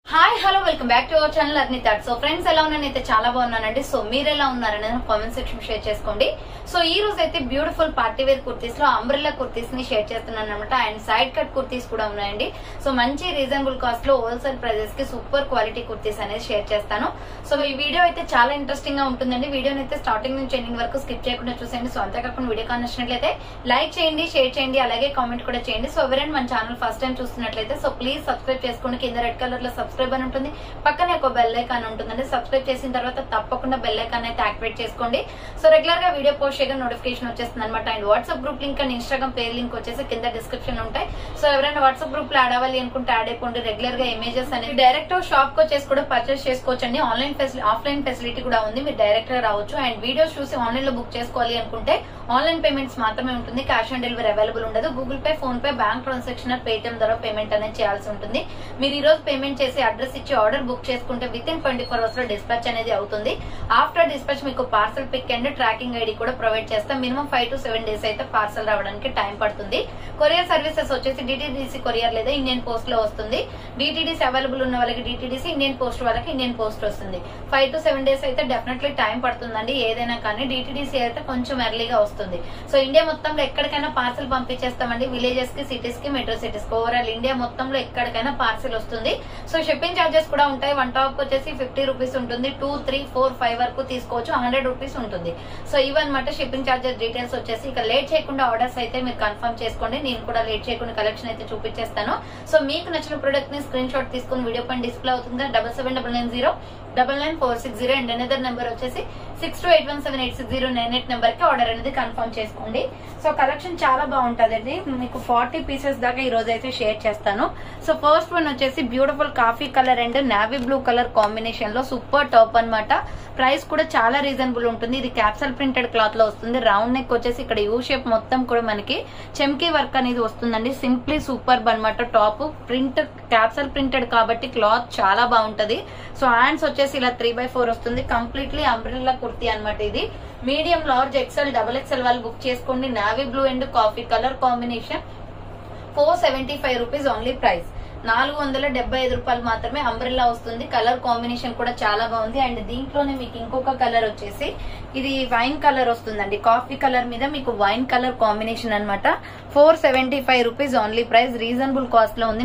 Hi hello welcome back to our channel Arni thought. So friends ఎలా ఉన్నానైతే చాలా బాగున్నానండి. సో మీరు ఎలా ఉన్నారనేది కామెంట్ సెక్షన్ షేర్ చేసుకోండి. సో ఈ రోజు అయితే బ్యూటిఫుల్ పార్టీ వేర్ కుర్తీస్ లో అంబ్రెల్లా కుర్తీస్ ని షేర్ చేస్తున్నాను అనమాట. అండ్ సైడ్ కట్ కుర్తీస్ కూడా ఉన్నాయండి. సో మంచి రీజనబుల్ కాస్ట్ లో హోల్సేల్ ప్రైజెస్ కి సూపర్ క్వాలిటీ కుర్తీస్ అనేది షేర్ చేస్తాను. సో ఈ వీడియో అయితే చాలా ఇంట్రెస్టింగ్ గా ఉంటుందండి. వీడియోని అయితే స్టార్టింగ్ నుంచి ఎండింగ్ వరకు స్కిప్ చేయకుండా చూసేయండి. సో అంతేకాకుండా వీడియో నచ్చినట్లయితే లైక్ చేయండి, షేర్ చేయండి, అలాగే కామెంట్ కూడా చేయండి. సో ఎవరైనా మన ఛానల్ ఫస్ట్ టైం చూస్తున్నట్లయితే సో ప్లీజ్ సబ్స్క్రైబ్ చేసుకోండి. కింద రెడ్ కలర్ లో సబ్స్క్రైబ్ అని ఉంటుంది, పక్కనే ఒక బెల్ ఐకాన్ ఉంటుందండి. సబ్స్క్రైబ్ చేసిన తర్వాత తప్పకుండా బెల్ ఐకాన్ అయితే యాక్టివేట్ చేసుకోండి. సో రెగ్యులర్ గా వీడియో పోస్ట్ చేయగా నోటిఫికేషన్ వచ్చేస్తుంది అనమాట. And WhatsApp group link and Instagram page link వచ్చేసి కింద డిస్క్రిప్షన్ ఉంటాయి. సో ఎవరైనా వాట్సాప్ గ్రూప్ లో యాడ్ అవ్వాలి అనుకుంటే యాడ్ అయిపోండి. రెగ్యులర్ గా ఇమేజెస్ అనేది డైరెక్ట్ షాప్ కు వచ్చేసి కూడా పర్చేస్ చేసుకోవచ్చు అండి. ఆఫ్లైన్ ఫెసిలిటీ కూడా ఉంది, మీరు డైరెక్ట్ గా రావచ్చు. అండ్ వీడియోస్ చూసి ఆన్లైన్ లో బుక్ చేసుకోవాలి అనుకుంటే ఆన్లైన్ పేమెంట్స్ మాత్రమే ఉంటుంది, క్యాష్ ఆన్ డెలివరీ అవైలబుల్ ఉండదు. Google pay, PhonePe, bank transaction, Paytm ద్వారా పేమెంట్ అనేది చేయాల్సి ఉంటుంది. మీరు ఈ రోజు పేమెంట్ చేసి అడ్రస్ ఇచ్చి ఆర్డర్ బుక్ చేసుకుంటే విత్ ఇన్ 24 hours లో డిస్పాచ్ అనేది అవుతుంది. ఆఫ్టర్ డిస్పాచ్ మీకు parcel pick and tracking ID కూడా ప్రొవైడ్ చేస్తాం. మినిమం 5 to 7 days అయితే పార్సల్ రావడానికి టైం పడుతుంది. కొరియర్ సర్వీసెస్ వచ్చేసి డిటిడిసి కొరియర్ లేదా ఇండియన్ పోస్ట్ లో వస్తుంది. డిటిడిసి అవైలబుల్ ఉన్న వాళ్ళకి డిటిడిసి, ఇండియన్ పోస్ట్ వాళ్ళకి ఇండియన్ పోస్ట్ వస్తుంది. 5 to 7 days అయితే డెఫినెట్లీ టైం పడుతుందండి ఏదైనా కానీ. డిటిడిసి అయితే కొంచెం ఎర్లీగా వస్తుంది. సో ఇండియా మొత్తంలో ఎక్కడికైనా పార్సల్ పంపించేస్తామండి, విలేజెస్ కి, సిటీస్ కి, మెట్రో సిటీస్ కి. ఓవరాల్ ఇండియా మొత్తంలో ఎక్కడికైనా పార్సల్ వస్తుంది. సో షిప్పింగ్ చార్జెస్ కూడా ఉంటాయి. వన్ టాప్ వచ్చేసి 50 రూపీస్ ఉంటుంది. 2, 3, 4, 5 వరకు తీసుకోవచ్చు. 100 రూపీస్ ఉంటుంది. సో ఇవన్నమాట షిప్పింగ్ చార్జెస్ డీటెయిల్స్ వచ్చేసి. ఇక లేట్ చేయకుండా ఆర్డర్స్ అయితే మీరు కన్ఫర్మ్ చేసుకోండి. నేను కూడా లేట్ చేయకుండా కలెక్షన్ అయితే చూపించేస్తాను. సో మీకు నచ్చిన ప్రొడక్ట్ ని స్క్రీన్ షాట్ తీసుకుని వీడియో పైన డిస్ప్లే అవుతుంది. 7799099460 అండ్ అనదర్ నెంబర్ వచ్చేసి 6281786098 నెంబర్ కి ఆర్డర్ అనేది కన్ఫర్మ్ చేసుకోండి. సో కలెక్షన్ చాలా బాగుంటదండి. మీకు 40 పీసెస్ దాకా ఈ రోజు అయితే షేర్ చేస్తాను. సో ఫస్ట్ వన్ వచ్చేసి beautiful coffee colour and navy blue colour combination లో సూపర్ టాప్ అన్నమాట. ప్రైస్ కూడా చాలా రీజనబుల్ ఉంటుంది. ఇది క్యాప్సల్ ప్రింటెడ్ క్లాత్ లో వస్తుంది. రౌండ్ నెక్ వచ్చేసి ఇక్కడ యూ షేప్ మొత్తం కూడా మనకి చెమ్కీ వర్క్ అనేది వస్తుందండి. సింప్లీ సూపర్ అన్నమాట. టాప్ ప్రింట్ క్యాప్సల్ ప్రింటెడ్ కాబట్టి క్లాత్ చాలా బాగుంటది. సో హ్యాండ్స్ వచ్చేసి ఇలా 3/4 వస్తుంది. కంప్లీట్లీ అంబ్రెల్లా కుర్తీ అన్నమాట. ఇది మీడియం, లార్జ్, ఎక్సెల్, XXL వాళ్ళు బుక్ చేసుకోండి. Navy blue and coffee colour combination 475 rupees only price. 475 రూపాయలు మాత్రమే. అంబ్రెల్లా వస్తుంది. కలర్ కాంబినేషన్ కూడా చాలా బాగుంది. అండ్ దీంట్లోనే మీకు ఇంకొక కలర్ వచ్చేసి ఇది వైన్ కలర్ వస్తుందండి. కాఫీ కలర్ మీద మీకు వైన్ కలర్ కాంబినేషన్ అన్నమాట. 475 rupees only price. Reasonable cost లో ఉంది.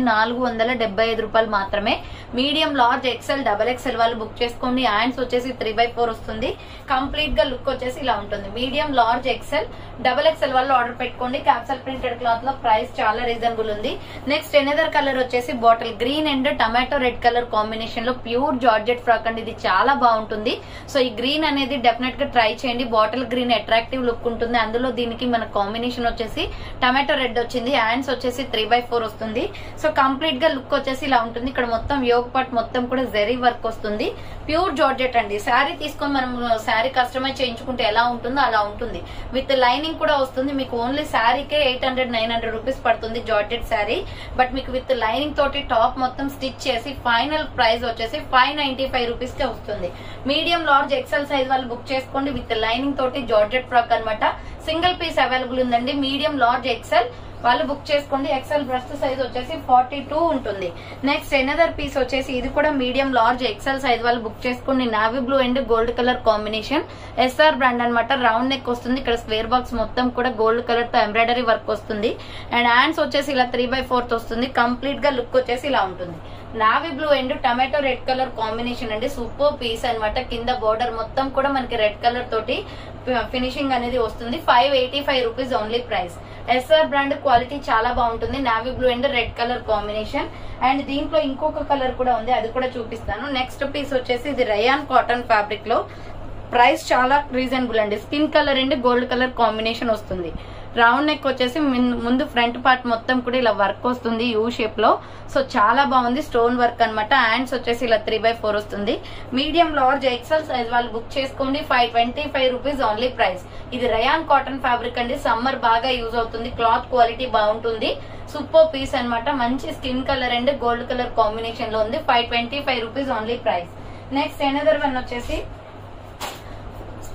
475 రూపాయలు మాత్రమే. మీడియం, లార్జ్, ఎక్సెల్, XXL వాళ్ళు బుక్ చేసుకోండి. హ్యాండ్స్ వచ్చేసి 3/4 వస్తుంది. కంప్లీట్ గా లుక్ వచ్చేసి ఇలా ఉంటుంది. మీడియం, లార్జ్, ఎక్సెల్, XXL వాళ్ళు ఆర్డర్ పెట్టుకోండి. క్యాప్సల్ ప్రింటెడ్ క్లాత్ లో ప్రైస్ చాలా రీజనబుల్ ఉంది. నెక్స్ట్ ఎనదర్ కలర్ వచ్చేసి bottle green and tomato red colour combination లో ప్యూర్ జార్జెట్ ఫ్రాక్ అండి. ఇది చాలా బాగుంటుంది. సో ఈ గ్రీన్ అనేది డెఫినెట్ గా ట్రై చేయండి. బాటిల్ గ్రీన్ అట్రాక్టివ్ లుక్ ఉంటుంది. అందులో దీనికి మన కాంబినేషన్ వచ్చేసి టమాటో రెడ్ వచ్చింది. హ్యాండ్స్ వచ్చేసి 3/4 వస్తుంది. సో కంప్లీట్ గా లుక్ వచ్చేసి ఇలా ఉంటుంది. ఇక్కడ మొత్తం యోగ్ పార్ట్ మొత్తం కూడా జెరీ వర్క్ వస్తుంది. ప్యూర్ జార్జెట్ అండి. శారీ తీసుకొని మనం శారీ కస్టమైజ్ చేయించుకుంటే ఎలా ఉంటుందో అలా ఉంటుంది. విత్ లైనింగ్ కూడా వస్తుంది. మీకు ఓన్లీ శారీకే 800-900 రూపీస్ పడుతుంది జార్జెట్ శారీ. బట్ మీకు విత్ లైనింగ్ తోటి టాప్ మొత్తం స్టిచ్ చేసి ఫైనల్ ప్రైస్ వచ్చేసి 595 రూపీస్ కే వస్తుంది. మీడియం, లార్జ్, ఎక్సెల్ సైజ్ వాళ్ళు బుక్ చేసుకోండి. విత్ లైనింగ్ తోటి జార్జెట్ ఫ్రాక్ అన్నమాట. సింగిల్ పీస్ అవైలబుల్ ఉందండి. మీడియం, లార్జ్, ఎక్సెల్ వాళ్ళు బుక్ చేసుకోండి. ఎక్సెల్ బ్రెస్ట్ సైజ్ వచ్చేసి 42 ఉంటుంది. నెక్స్ట్ ఎనదర్ పీస్ వచ్చేసి ఇది కూడా మీడియం, లార్జ్, ఎక్సెల్ సైజ్ వాళ్ళు బుక్ చేసుకోండి. Navy blue and gold colour combination. SR brand అన్నమాట. రౌండ్ నెక్ వస్తుంది. ఇక్కడ స్క్వేర్ బాక్స్ మొత్తం కూడా గోల్డ్ కలర్ తో ఎంబ్రాయిడరీ వర్క్ వస్తుంది. అండ్ హ్యాండ్స్ వచ్చేసి ఇలా 3/4 వస్తుంది. కంప్లీట్ గా లుక్ వచ్చేసి ఇలా ఉంటుంది. Navy blue and tomato red colour combination అండి. సూపర్ పీస్ అన్నమాట. కింద బోర్డర్ మొత్తం కూడా మనకి రెడ్ కలర్ తోటి ఫినిషింగ్ అనేది వస్తుంది. 585 rupees only price. SR brand quality చాలా బాగుంటుంది. Navy blue and red colour combination. And దీంట్లో ఇంకొక కలర్ కూడా ఉంది, అది కూడా చూపిస్తాను. నెక్స్ట్ పీస్ వచ్చేసి ఇది రయాన్ కాటన్ ఫ్యాబ్రిక్ లో ప్రైస్ చాలా రీజనబుల్ అండి. Skin colour and gold colour combination వస్తుంది. రౌండ్ నెక్ వచ్చేసి ముందు ఫ్రంట్ పార్ట్ మొత్తం కూడా ఇలా వర్క్ వస్తుంది యూ షేప్ లో. సో చాలా బాగుంది. స్టోన్ వర్క్ అన్నమాట. హ్యాండ్స్ వచ్చేసి ఇలా 3/4 వస్తుంది. మీడియం, లార్జ్, ఎక్సెల్ సైజ్ వాళ్ళు బుక్ చేసుకోండి. 525 రూపీస్ ఓన్లీ ప్రైస్. ఇది రయాన్ కాటన్ ఫ్యాబ్రిక్ అండి. సమ్మర్ బాగా యూజ్ అవుతుంది. క్లాత్ క్వాలిటీ బాగుంటుంది. సూపర్ పీస్ అన్నమాట. మంచి skin colour and gold colour combination లో ఉంది. 525 rupees only price. Next another one వచ్చేసి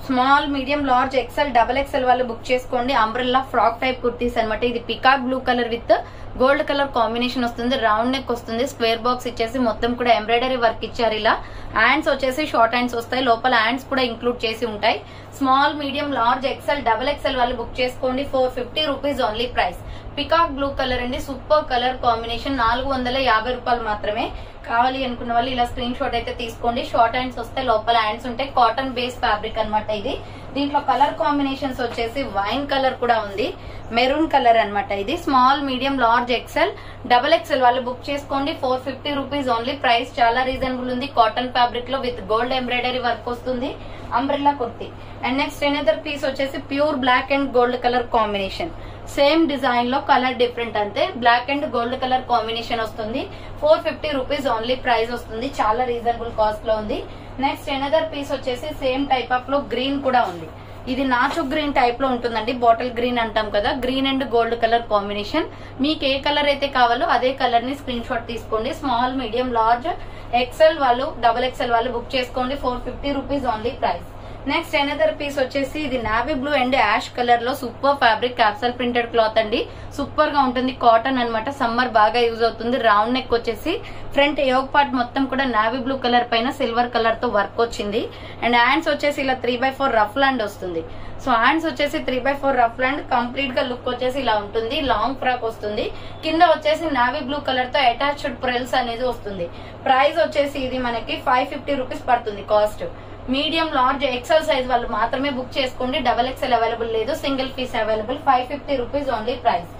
small medium large XL double XL వాళ్ళు బుక్ చేసుకోండి. అంబ్రెల్లా ఫ్రాక్ టైప్ కుర్తీస్ అనమాట. ఇది peacock blue colour with gold colour combination వస్తుంది. రౌండ్ నెక్ వస్తుంది. Square box ఇచ్చేసి మొత్తం కూడా ఎంబ్రాయిడరీ వర్క్ ఇచ్చారు. ఇలా హ్యాండ్స్ వచ్చేసి షార్ట్ హ్యాండ్స్ వస్తాయి. లోపల హ్యాండ్స్ కూడా ఇంక్లూడ్ చేసి ఉంటాయి. Small medium large XL double XL వాళ్ళు బుక్ చేసుకోండి. 450 rupees only price. Peacock blue colour అండి. Super colour combination. 450 రూపాయలు మాత్రమే. కావాలి అనుకున్న వాళ్ళు ఇలా స్క్రీన్ షాట్ అయితే తీసుకోండి. షార్ట్ హ్యాండ్స్ వస్తాయి. లోపల హ్యాండ్స్ ఉంటాయి. కాటన్ బేస్ ఫ్యాబ్రిక్ అనమాట ఇది. దీంట్లో కలర్ కాంబినేషన్స్ వచ్చేసి వైన్ కలర్ కూడా ఉంది. మెరూన్ కలర్ అనమాట ఇది. Small medium large XL double XL వాళ్ళు బుక్ చేసుకోండి. 450 రూపీస్ ఓన్లీ ప్రైస్. చాలా రీజనబుల్ ఉంది. కాటన్ ఫ్యాబ్రిక్ లో విత్ గోల్డ్ ఎంబ్రాయిడరీ వర్క్ వస్తుంది. Umbrella kurti. And next another piece వచ్చేసి pure black and gold colour combination. Same design లో కలర్ డిఫరెంట్ అంతే. Black and gold colour combination వస్తుంది. 450 rupees only price వస్తుంది. చాలా రీజనబుల్ కాస్ట్ లో ఉంది. నెక్స్ట్ ఎనదర్ పీస్ వచ్చేసి సేమ్ టైప్ ఆఫ్ లో గ్రీన్ కూడా ఉంది. ఇది నాచు గ్రీన్ టైప్ లో ఉంటుందండి. బాటిల్ గ్రీన్ అంటాం కదా. Green and gold colour combination. మీకు ఏ కలర్ అయితే కావాలో అదే కలర్ ని స్క్రీన్ షాట్ తీసుకోండి. స్మాల్ మీడియం లార్జ్ ఎక్సెల్ వాళ్ళు డబల్ ఎక్సెల్ వాళ్ళు బుక్ చేసుకోండి. 450 rupees only price. Next another piece వచ్చేసి ఇది navy blue and ash colour లో super fabric capsule printed cloth అండి. సూపర్ గా ఉంటుంది. కాటన్ అన్నమాట. సమ్మర్ బాగా యూజ్ అవుతుంది. రౌండ్ నెక్ వచ్చేసి ఫ్రంట్ యోగ్ పార్ట్ మొత్తం కూడా నావీ బ్లూ కలర్ పైన సిల్వర్ కలర్ తో వర్క్ వచ్చింది. అండ్ హ్యాండ్స్ వచ్చేసి ఇలా 3/4 రఫ్ ల్యాండ్ వస్తుంది. సో హ్యాండ్స్ వచ్చేసి 3/4 రఫ్ ల్యాండ్. కంప్లీట్ గా లుక్ వచ్చేసి ఇలా ఉంటుంది. లాంగ్ ఫ్రాక్ వస్తుంది. కింద వచ్చేసి నావీ బ్లూ కలర్ తో అటాచ్డ్ ప్రిల్స్ అనేది వస్తుంది. ప్రైస్ వచ్చేసి ఇది మనకి 550 రూపీస్ పడుతుంది cost. Medium large XL size వాళ్ళు మాత్రమే బుక్ చేసుకోండి. డబల్ ఎక్సెల్ అవైలబుల్ లేదు. Single piece available. 550 rupees only price.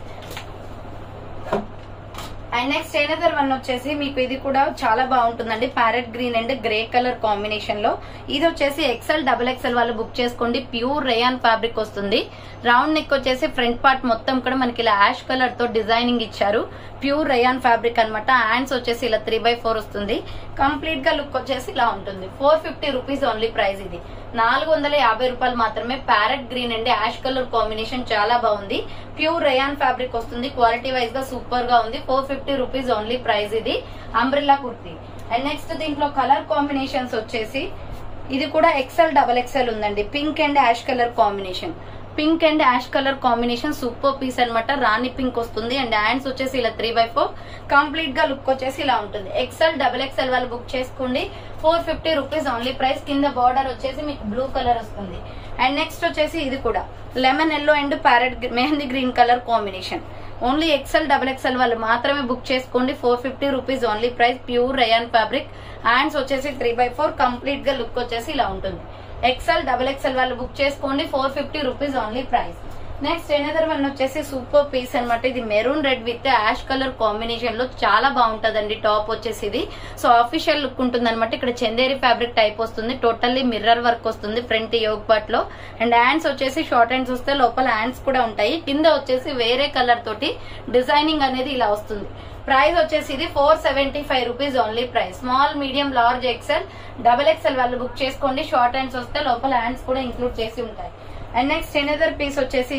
And next another one వచ్చేసి మీకు ఇది కూడా చాలా బాగుంటుందండి. Parrot green and grey colour combination లో. ఇది వచ్చేసి ఎక్సెల్ డబల్ ఎక్సెల్ వాళ్ళు బుక్ చేసుకోండి. ప్యూర్ రేయాన్ ఫ్యాబ్రిక్ వస్తుంది. రౌండ్ నెక్ వచ్చేసి ఫ్రంట్ పార్ట్ మొత్తం కూడా మనకి ఇలా యాష్ కలర్ తో డిజైనింగ్ ఇచ్చారు. ప్యూర్ రేయాన్ ఫ్యాబ్రిక్ అనమాట. హ్యాండ్స్ వచ్చేసి ఇలా 3/4 వస్తుంది. కంప్లీట్ గా లుక్ వచ్చేసి ఇలా ఉంటుంది. 450 రూపీస్ ఓన్లీ ప్రైస్. ఇది 450 రూపాయలు మాత్రమే. Parrot green and ash colour combination చాలా బాగుంది. ప్యూర్ రేయాన్ ఫ్యాబ్రిక్ వస్తుంది. క్వాలిటీ వైజ్ గా సూపర్ గా ఉంది. 450 రూపీస్ ఓన్లీ ప్రైస్. ఇది అంబ్రెల్లా కుర్తీ. అండ్ నెక్స్ట్ దీంట్లో కలర్ కాంబినేషన్స్ వచ్చేసి ఇది కూడా ఎక్సెల్ డబల్ ఎక్సెల్ ఉందండి. Pink and ash colour combination. Pink and ash colour combination super piece అనమాట. రాణి పింక్ వస్తుంది. అండ్ హ్యాండ్స్ వచ్చేసి ఇలా 3/4. కంప్లీట్ గా లుక్ వచ్చేసి ఇలా ఉంటుంది. ఎక్సెల్ డబల్ ఎక్సెల్ వాళ్ళు బుక్ చేసుకోండి. 450 రూపీస్ ఓన్లీ ప్రైస్. కింద బార్డర్ వచ్చేసి మీకు బ్లూ కలర్ వస్తుంది. అండ్ నెక్స్ట్ వచ్చేసి ఇది కూడా lemon yellow and parrot mehndi green colour combination. Only XL double XL వాళ్ళు మాత్రమే బుక్ చేసుకోండి. 450 rupees only price. Pure rayon fabric. Hands వచ్చేసి 3/4. కంప్లీట్ గా లుక్ వచ్చేసి ఇలా ఉంటుంది. ఎక్సెల్ డబల్ ఎక్సెల్ వాళ్ళు బుక్ చేసుకోండి. 450 rupees only price. Next another one వచ్చేసి సూపర్ పీస్ అనమాట. ఇది maroon red with ash colour combination లో చాలా బాగుంటదండి. టాప్ వచ్చేసి ఇది. సో ఆఫీషియల్ లుక్ ఉంటుంది అనమాట. ఇక్కడ చందేరి ఫ్యాబ్రిక్ టైప్ వస్తుంది. టోటల్లీ మిర్రర్ వర్క్ వస్తుంది ఫ్రంట్ యోగ్ పార్ట్ లో. అండ్ హ్యాండ్స్ వచ్చేసి షార్ట్ హ్యాండ్స్ వస్తే లోపల హ్యాండ్స్ కూడా ఉంటాయి. కింద వచ్చేసి వేరే కలర్ తోటి డిజైనింగ్ అనేది ఇలా వస్తుంది. ప్రైస్ వచ్చేసి ఇది 475 rupees only price. Small medium large XL double XL వాళ్ళు బుక్ చేసుకోండి. షార్ట్ హ్యాండ్స్ వస్తే లోపల హ్యాండ్స్ కూడా ఇంక్లూడ్ చేసి ఉంటాయి. అండ్ నెక్స్ట్ ఎనదర్ పీస్ వచ్చేసి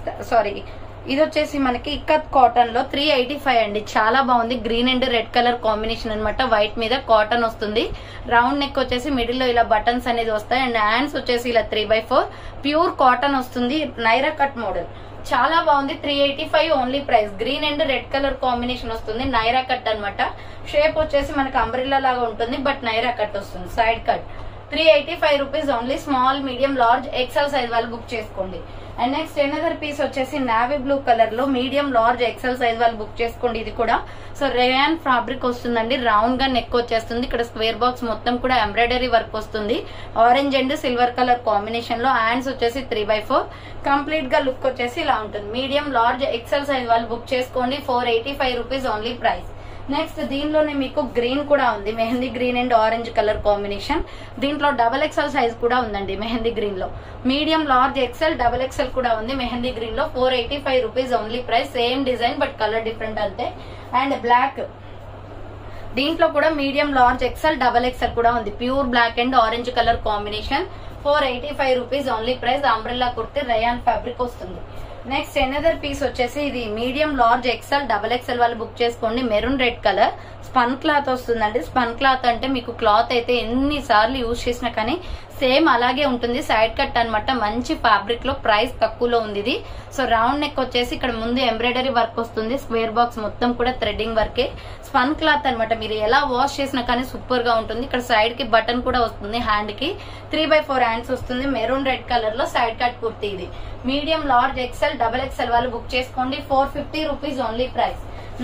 ఇది వచ్చేసి మనకి ఇక్కత్ కాటన్ లో 385 అండి. చాలా బాగుంది. Green and red colour combination అనమాట. వైట్ మీద కాటన్ వస్తుంది. రౌండ్ నెక్ వచ్చేసి మిడిల్ లో ఇలా బటన్స్ అనేది వస్తాయి. అండ్ హ్యాండ్స్ వచ్చేసి ఇలా 3/4. ప్యూర్ కాటన్ వస్తుంది. Naira cut model. చాలా బాగుంది. 385 only price. Green and red colour combination వస్తుంది. నైరా కట్ అనమాట. షేప్ వచ్చేసి మనకి అంబ్రెల్లా లాగా ఉంటుంది. బట్ నైరా కట్ వస్తుంది. Side cut. 385 rupees only. Small medium large XL size వాళ్ళు బుక్ చేసుకోండి. అండ్ నెక్స్ట్ ఎనదర్ పీస్ వచ్చేసి నావీ బ్లూ కలర్ లో మీడియం లార్జ్ ఎక్సెల్ సైజ్ వాళ్ళు బుక్ చేసుకోండి. ఇది కూడా సో రేయాన్ ఫ్యాబ్రిక్ వస్తుందండి. రౌండ్ గా నెక్ వచ్చేస్తుంది. ఇక్కడ స్క్వేర్ బాక్స్ మొత్తం కూడా ఎంబ్రాయిడరీ వర్క్ వస్తుంది. Orange and silver colour combination లో. హ్యాండ్స్ వచ్చేసి 3/4. కంప్లీట్ గా లుక్ వచ్చేసి ఇలా ఉంటుంది. మీడియం లార్జ్ ఎక్సెల్ సైజ్ వాళ్ళు బుక్ చేసుకోండి. 485 రూపీస్ ఓన్లీ ప్రైస్. నెక్స్ట్ దీనిలోనే మీకు గ్రీన్ కూడా ఉంది. Mehndi green and orange colour combination. దీంట్లో డబల్ ఎక్సెల్ సైజ్ కూడా ఉందండి మెహందీ గ్రీన్ లో. Medium large XL double XL కూడా ఉంది మెహందీ గ్రీన్ లో. 485 rupees only price. Same design but colour different అంతే. And black. దీంట్లో కూడా medium large XL double XL కూడా ఉంది. Pure black and orange colour combination. 485 rupees only price. Umbrella kurti rayon fabric వస్తుంది. Next another piece వచ్చేసి ఇది medium large XL double XL వాళ్ళు book చేసుకోండి. Maroon red colour. Spun cloth వస్తుందండి. Spun cloth అంటే మీకు క్లాత్ అయితే ఎన్ని సార్లు యూజ్ చేసినా కానీ సేమ్ అలాగే ఉంటుంది, సైడ్ కట్ అన్నమాట. మంచి ఫ్యాబ్రిక్ లో ప్రైస్ తక్కువలో ఉంది ఇది. సో రౌండ్ నెక్ వచ్చేసి ఇక్కడ ముందు ఎంబ్రాయిడరీ వర్క్ వస్తుంది, స్క్వేర్ బాక్స్ మొత్తం కూడా థ్రెడ్డింగ్ వర్కే, స్పన్ క్లాత్ అన్నమాట. మీరు ఎలా వాష్ చేసినా కానీ సూపర్ గా ఉంటుంది. ఇక్కడ సైడ్ కి బటన్ కూడా వస్తుంది, హ్యాండ్ కి 3/4 హ్యాండ్స్ వస్తుంది. మెరూన్ రెడ్ కలర్ లో సైడ్ కట్ కుర్తీ ఇది. మీడియం, లార్జ్, ఎక్సెల్, XXL వాళ్ళు బుక్ చేసుకోండి. 450 రూపీస్ ఓన్లీ ప్రైస్.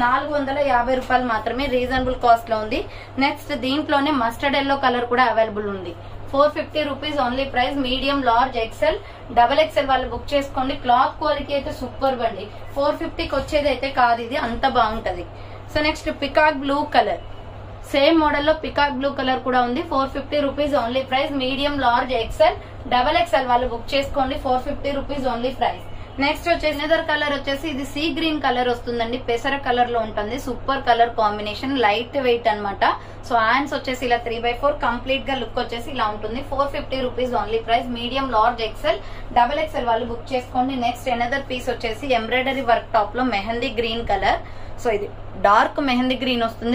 450 రూపాయలు మాత్రమే, రీజనబుల్ కాస్ట్ లో ఉంది. నెక్స్ట్ దీంట్లోనే మస్టర్డ్ ఎల్లో కలర్ కూడా అవైలబుల్ ఉంది. 450 rupees only price. Medium, large, XL, XXL వాళ్ళు బుక్ చేసుకోండి. క్లాత్ క్వాలిటీ అయితే సూపర్ బండి. 450కి వచ్చేది అయితే కాదు ఇది, అంత బాగుంటది. So next peacock blue colour, same model లో పికాక్ బ్లూ కలర్ కూడా ఉంది. 450 rupees only price. Medium, large, XL, XXL వాళ్ళు బుక్ చేసుకోండి. 450 రూపీస్ ఓన్లీ ప్రైస్. నెక్స్ట్ వచ్చేసి నెదర్ కలర్ వచ్చేసి ఇది సీ గ్రీన్ కలర్ వస్తుందండి, పెసర కలర్ లో ఉంటుంది. Super colour combination, light weight అన్నమాట. సో హ్యాండ్స్ వచ్చేసి ఇలా 3/4, కంప్లీట్ గా లుక్ వచ్చేసి ఇలా ఉంటుంది. 450 rupees only price. Medium, large, XL, XXL వాళ్ళు బుక్ చేసుకోండి. నెక్స్ట్ ఎనదర్ పీస్ వచ్చేసి ఎంబ్రాయిడరీ వర్క్ టాప్ లో మెహందీ గ్రీన్ కలర్. సో ఇది డార్క్ మెహందీ గ్రీన్ వస్తుంది.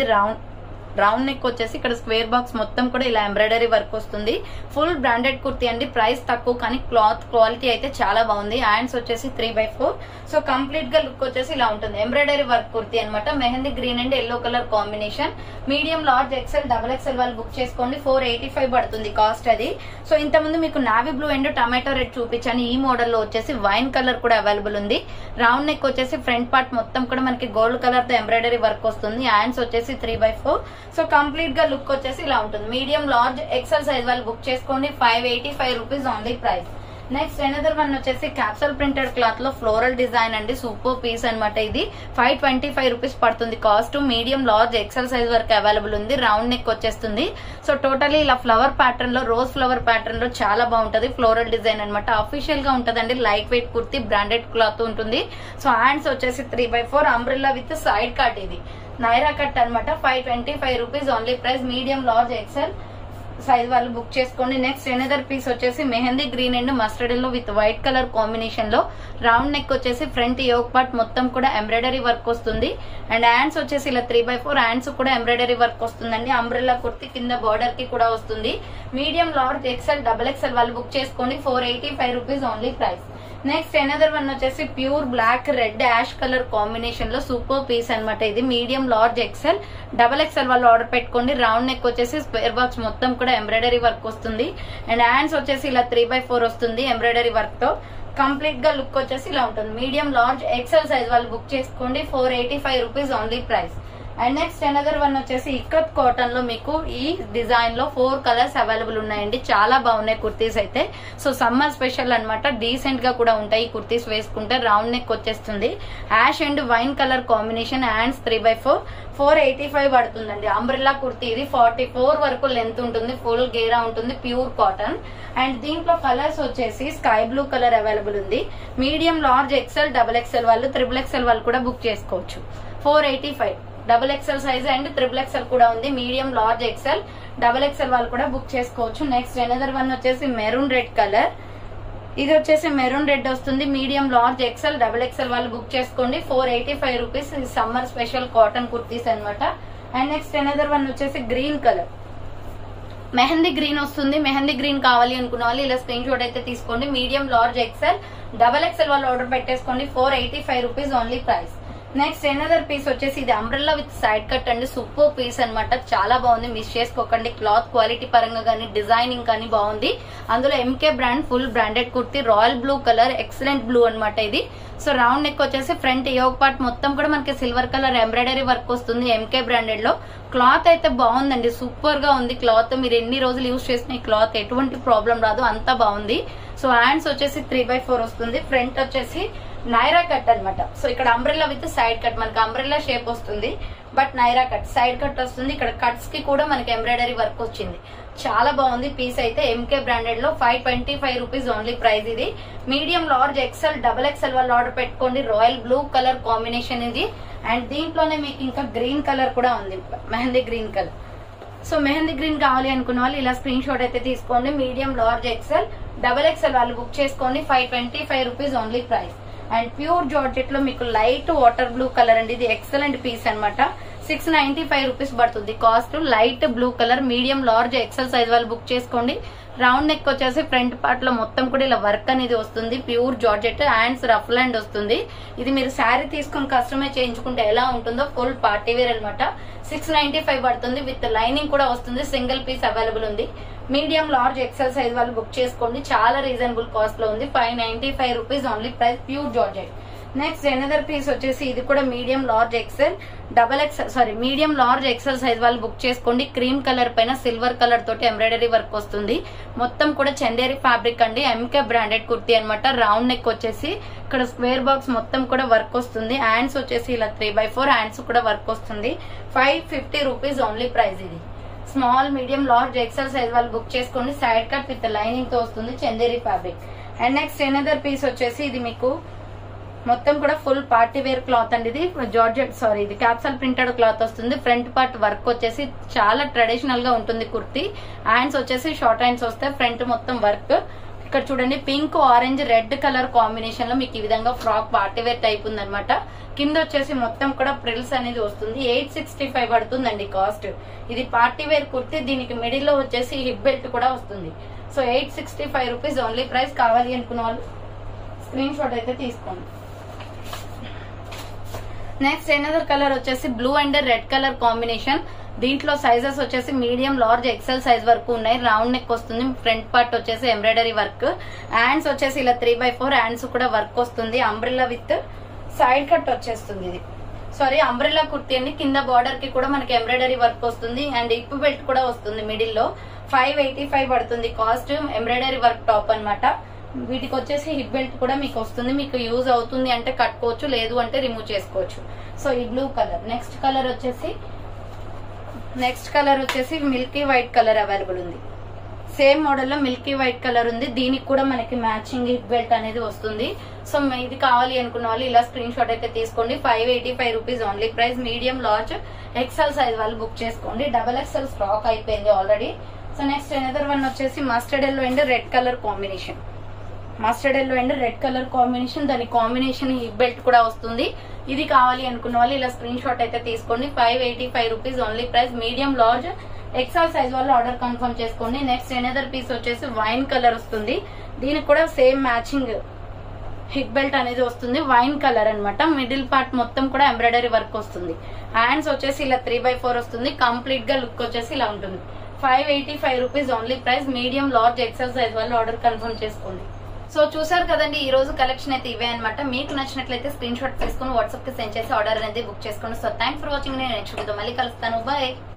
రౌండ్ నెక్ వచ్చేసి ఇక్కడ స్క్వేర్ బాక్స్ మొత్తం కూడా ఇలా ఎంబ్రాయిడరీ వర్క్ వస్తుంది. ఫుల్ బ్రాండెడ్ కుర్తీ అండి, ప్రైస్ తక్కువ కానీ క్లాత్ క్వాలిటీ అయితే చాలా బాగుంది. హ్యాండ్స్ వచ్చేసి 3/4. సో కంప్లీట్ గా లుక్ వచ్చేసి ఇలా ఉంటుంది. ఎంబ్రాయిడరీ వర్క్ కుర్తీ అనమాట, mehndi green and yellow colour combination. Medium, large, XL, XXL వాళ్ళు బుక్ చేసుకోండి. 485 పడుతుంది కాస్ట్ అది. సో ఇంతకుముందు మీకు navy blue and tomato red చూపించాను. ఈ మోడల్ లో వచ్చేసి వైన్ కలర్ కూడా అవైలబుల్ ఉంది. రౌండ్ నెక్ వచ్చేసి ఫ్రంట్ పార్ట్ మొత్తం కూడా మనకి గోల్డ్ కలర్ తో ఎంబ్రాయిడరీ వర్క్ వస్తుంది. హ్యాండ్స్ వచ్చేసి 3/4. సో కంప్లీట్ గా లుక్ వచ్చేసి ఇలా ఉంటుంది. మీడియం, లార్జ్, ఎక్సెల్ సైజ్ వాళ్ళు బుక్ చేసుకోండి. 585 rupees only price. Next another one వచ్చేసి క్యాప్సల్ ప్రింటెడ్ క్లాత్ లో ఫ్లోరల్ డిజైన్ అండి, సూపర్ పీస్ అనమాట. ఇది 525 రూపీస్ పడుతుంది cost. Medium, large, XL size వరకు అవైలబుల్ ఉంది. రౌండ్ నెక్ వచ్చేస్తుంది. సో టోటలీ ఇలా ఫ్లవర్ ప్యాటర్న్ లో, రోజ్ ఫ్లవర్ ప్యాటర్న్ లో చాలా బాగుంటది. ఫ్లోరల్ డిజైన్ అనమాట, అఫీషియల్ గా ఉంటదండి. Light weight kurti, branded cloth ఉంటుంది. సో హ్యాండ్స్ వచ్చేసి 3/4, అంబ్రెల్లా విత్ సైడ్ కట్. ఇది నైరా కట్ అనమాట. 525 rupees only price. Medium, large, XL size వాళ్ళు బుక్ చేసుకోండి. నెక్స్ట్ ఎనదర్ పీస్ వచ్చేసి mehndi green and mustard yellow with white colour combination లో. రౌండ్ నెక్ వచ్చేసి front yoke part మొత్తం కూడా ఎంబ్రాయిడరీ వర్క్ వస్తుంది. అండ్ హ్యాండ్స్ వచ్చేసి ఇలా 3/4 హ్యాండ్స్ కూడా ఎంబ్రాయిడరీ వర్క్ వస్తుందండి. అంబ్రెల్లా కుర్తి కింద బార్డర్ కి కూడా వస్తుంది. మీడియం, లార్జ్, ఎక్సెల్, XXL వాళ్ళు బుక్ చేసుకోండి. 485 rupees only price. Next another one వచ్చేసి pure black red ash colour combination లో సూపర్ పీస్ అనమాట. ఇది మీడియం, లార్జ్, ఎక్సెల్, XXL వాళ్ళు ఆర్డర్ పెట్టుకోండి. రౌండ్ నెక్ వచ్చేసి స్క్వేర్ బాక్స్ మొత్తం కూడా ఎంబ్రాయిడరీ వర్క్ వస్తుంది. అండ్ హ్యాండ్స్ వచ్చేసి ఇలా 3/4 వస్తుంది ఎంబ్రాయిడరీ వర్క్ తో. కంప్లీట్ గా లుక్ వచ్చేసి ఇలా ఉంటుంది. మీడియం, లార్జ్, ఎక్సెల్ సైజ్ వాళ్ళు బుక్ చేసుకోండి. 485 rupees only price. And next another one వచ్చేసి ఇక్కత్ కాటన్ లో మీకు ఈ డిజైన్ లో 4 కలర్స్ అవైలబుల్ ఉన్నాయండి. చాలా బాగున్నాయి కుర్తీస్ అయితే. సో సమ్మర్ స్పెషల్ అనమాట, డీసెంట్ గా కూడా ఉంటాయి ఈ కుర్తీస్ వేసుకుంటే. రౌండ్ నెక్ వచ్చేస్తుంది. Ash and wine colour combination. Hands 3/4. 485 పడుతుందండి. అంబ్రెల్లా కుర్తీ ఇది. 44 వరకు లెంత్ ఉంటుంది. ఫుల్ గేరా ఉంటుంది, ప్యూర్ కాటన్. అండ్ దీంట్లో కలర్స్ వచ్చేసి స్కై బ్లూ కలర్ అవైలబుల్ ఉంది. మీడియం, లార్జ్, ఎక్సెల్, XXL వాళ్ళు, XXL వాళ్ళు కూడా బుక్ చేసుకోవచ్చు. 485. XXL సైజ్ అండ్ XXL కూడా ఉంది. మీడియం, లార్జ్, ఎక్సెల్, XXL వాళ్ళు కూడా బుక్ చేసుకోవచ్చు. నెక్స్ట్ ఎనదర్ వన్ వచ్చేసి మెరూన్ రెడ్ కలర్. ఇది వచ్చేసి మెరూన్ రెడ్ వస్తుంది. మీడియం, లార్జ్, ఎక్సెల్, XXL వాళ్ళు బుక్ చేసుకోండి. 485 రూపీస్. ఇది సమ్మర్ స్పెషల్ కాటన్ కుర్తీస్ అనమాట. అండ్ నెక్స్ట్ ఎనదర్ వన్ వచ్చేసి గ్రీన్ కలర్, మెహందీ గ్రీన్ వస్తుంది. మెహందీ గ్రీన్ కావాలి అనుకున్న వాళ్ళు ఇలా స్క్రీన్ షాట్ అయితే తీసుకోండి. మీడియం, లార్జ్, ఎక్సెల్, XXL వాళ్ళు ఆర్డర్ పెట్టేసుకోండి. 485 rupees only price. Next another piece వచ్చేసి ఇది అంబ్రెల్లా విత్ సైడ్ కట్ అండి, సూపర్ పీస్ అనమాట. చాలా బాగుంది, మిస్ చేసుకోకండి. క్లాత్ క్వాలిటీ పరంగా కానీ, డిజైనింగ్ కానీ బాగుంది. అందులో MK brand full branded kurti, royal blue colour, excellent blue అనమాట ఇది. సో రౌండ్ నెక్ వచ్చేసి ఫ్రంట్ యోక్ పార్ట్ మొత్తం కూడా మనకి సిల్వర్ కలర్ ఎంబ్రాయిడరీ వర్క్ వస్తుంది. ఎంకే బ్రాండెడ్ లో. క్లాత్ అయితే బాగుందండి, సూపర్ గా ఉంది క్లాత్. మీరు ఎన్ని రోజులు యూజ్ చేసిన ఈ క్లాత్ ఎటువంటి ప్రాబ్లం రాదు, అంతా బాగుంది. సో హ్యాండ్స్ వచ్చేసి 3/4 వస్తుంది. ఫ్రంట్ వచ్చేసి నైరా కట్ అనమాట. సో ఇక్కడ అంబ్రెల్లా విత్ సైడ్ కట్, మనకి అంబ్రెల్లా షేప్ వస్తుంది but Naira cut, side cut వస్తుంది. ఇక్కడ కట్స్ కి కూడా మనకి ఎంబ్రాయిడరీ వర్క్ వచ్చింది. చాలా బాగుంది పీస్ అయితే. ఎంకే బ్రాండెడ్ లో 525 రూపీస్ ఓన్లీ ప్రైస్ ఇది. మీడియం, లార్జ్, ఎక్సెల్, XXL వాళ్ళు ఆర్డర్ పెట్టుకోండి. రాయల్ బ్లూ కలర్ కాంబినేషన్ ఇది. అండ్ దీంట్లోనే మీకు ఇంకా గ్రీన్ కలర్ కూడా ఉంది, mehndi green colour. So mehndi green కావాలి అనుకున్న వాళ్ళు ఇలా స్క్రీన్ షాట్ అయితే తీసుకోండి. మీడియం, లార్జ్, ఎక్సెల్, XXL వాళ్ళు బుక్ చేసుకోండి. 525 rupees only price. And pure georgette లో మీకు లైట్ వాటర్ బ్లూ కలర్ అండి. ఇది ఎక్సలెంట్ పీస్ అనమాట. 695 రూపీస్ పడుతుంది cost. Light blue colour, medium, large, XL size వాళ్ళు బుక్ చేసుకోండి. రౌండ్ నెక్ వచ్చేసి ఫ్రంట్ పార్ట్ లో మొత్తం కూడా ఇలా వర్క్ అనేది వస్తుంది. Pure georgette, hands ruff hand వస్తుంది. ఇది మీరు శారీ తీసుకుని కస్టమైజ్ చేయించుకుంటే ఎలా ఉంటుందో ఫుల్ పార్టీ వేర్ అనమాట. 695 పడుతుంది. విత్ లైనింగ్ కూడా వస్తుంది. సింగిల్ పీస్ అవైలబుల్ ఉంది. మీడియం లార్జ్ ఎక్సెల్ సైజ్ వాళ్ళు బుక్ చేసుకోండి. చాలా రీజనబుల్ కాస్ట్ లో ఉంది. 595 rupees only price. Pure georgette. Next another piece వచ్చేసి ఇది కూడా medium large XL medium large XL size వాళ్ళు బుక్ చేసుకోండి. క్రీమ్ కలర్ పైన సిల్వర్ కలర్ తోటి ఎంబ్రాయిడరీ వర్క్ వస్తుంది. మొత్తం కూడా చందేరి ఫ్యాబ్రిక్ అండి. ఎంకే బ్రాండెడ్ కుర్తీ అనమాట. రౌండ్ నెక్ వచ్చేసి ఇక్కడ స్క్వేర్ బాక్స్ మొత్తం కూడా వర్క్ వస్తుంది. హ్యాండ్స్ వచ్చేసి ఇలా 3/4 హ్యాండ్స్ కూడా వర్క్ వస్తుంది. 550 రూపీస్ ఓన్లీ ప్రైస్. ఇది small medium large XL size వాళ్ళు బుక్ చేసుకోండి. సైడ్ కట్ విత్ లైనింగ్ తో వస్తుంది. Chanderi fabric. And next another piece వచ్చేసి ఇది మీకు మొత్తం కూడా ఫుల్ పార్టీ వేర్ క్లాత్ అండి. ఇది జార్జెట్ ఇది క్యాప్సల్ ప్రింటెడ్ క్లాత్ వస్తుంది. ఫ్రంట్ పార్ట్ వర్క్ వచ్చేసి చాలా ట్రెడిషనల్ గా ఉంటుంది కుర్తీ. హ్యాండ్స్ వచ్చేసి షార్ట్ హ్యాండ్స్ వస్తాయి. ఫ్రంట్ మొత్తం వర్క్. ఇక్కడ చూడండి pink orange red colour combination లో మీకు ఈ విధంగా ఫ్రాక్ పార్టీ వేర్ టైప్ ఉందన్నమాట. కింద వచ్చేసి మొత్తం కూడా ప్రిల్స్ అనేది వస్తుంది. 865 పడుతుందండి కాస్ట్. ఇది పార్టీ వేర్ కుర్తీ. దీనికి మిడిల్ లో వచ్చేసి హిప్ బెల్ట్ కూడా వస్తుంది. So 865 rupees only price. కావాలి అనుకున్న వాళ్ళు స్క్రీన్ షాట్ అయితే తీసుకోండి. నెక్స్ట్ ఎనదర్ కలర్ వచ్చేసి blue and red colour combination. దీంట్లో సైజెస్ వచ్చేసి మీడియం లార్జ్ ఎక్సెల్ సైజ్ వరకు ఉన్నాయి. రౌండ్ నెక్ వస్తుంది. ఫ్రంట్ పార్ట్ వచ్చేసి ఎంబ్రాయిడరీ వర్క్. హ్యాండ్స్ వచ్చేసి ఇలా 3/4 హ్యాండ్స్ కూడా వర్క్ వస్తుంది. అంబ్రెల్లా విత్ సైడ్ కట్ వచ్చేస్తుంది. ఇది అంబ్రెల్లా కుర్తీ అండి. కింద బార్డర్ కి కూడా మనకి ఎంబ్రాయిడరీ వర్క్ వస్తుంది. అండ్ ఇప్ బెల్ట్ కూడా వస్తుంది మిడిల్ లో. 585 పడుతుంది కాస్ట్. ఎంబ్రాయిడరీ వర్క్ టాప్ అనమాట. వీటికి వచ్చేసి హిప్ బెల్ట్ కూడా మీకు వస్తుంది. మీకు యూజ్ అవుతుంది అంటే కట్టుకోవచ్చు, లేదు అంటే రిమూవ్ చేసుకోవచ్చు. సో ఈ బ్లూ కలర్. నెక్స్ట్ కలర్ వచ్చేసి మిల్కీ వైట్ కలర్ అవైలబుల్ ఉంది. సేమ్ మోడల్ లో మిల్కీ వైట్ కలర్ ఉంది. దీనికి కూడా మనకి మ్యాచింగ్ హిప్ బెల్ట్ అనేది వస్తుంది. సో ఇది కావాలి అనుకున్న వాళ్ళు ఇలా స్క్రీన్ షాట్ అయితే తీసుకోండి. 585 rupees only price. Medium large XL size వాళ్ళు బుక్ చేసుకోండి. XXL స్టాక్ అయిపోయింది already. So next another one వచ్చేసి mustard yellow and red colour combination. దాని కాంబినేషన్ హిప్ బెల్ట్ కూడా వస్తుంది. ఇది కావాలి అనుకున్న వాళ్ళు ఇలా స్క్రీన్ షాట్ అయితే తీసుకోండి. 585 rupees only price. Medium large XL size వాళ్ళు ఆర్డర్ కన్ఫర్మ్ చేసుకోండి. నెక్స్ట్ ఎనదర్ పీస్ వచ్చేసి వైన్ కలర్ వస్తుంది. దీనికి కూడా సేమ్ మ్యాచింగ్ హిప్ బెల్ట్ అనేది వస్తుంది. వైన్ కలర్ అనమాట. మిడిల్ పార్ట్ మొత్తం కూడా ఎంబ్రాయిడరీ వర్క్ వస్తుంది. హ్యాండ్స్ వచ్చేసి ఇలా 3/4 వస్తుంది. కంప్లీట్ గా లుక్ వచ్చేసి ఇలా ఉంటుంది. 585 rupees only price. Medium large XL size వాళ్ళు ఆర్డర్ కన్ఫర్మ్ చేసుకోండి. సో చూసారు కదండి, ఈ రోజు కలెక్షన్ అయితే ఇవే అనమాట. మీకు నచ్చినట్లయితే స్క్రీన్ షాట్ తీసుకుని వాట్సాప్ కి సెండ్ చేసి ఆర్డర్ అనేది బుక్ చేసుకోండి. So thanks for watching. నేను నెక్స్ట్ వీడియో మళ్ళీ కలుస్తాను. బాయ్.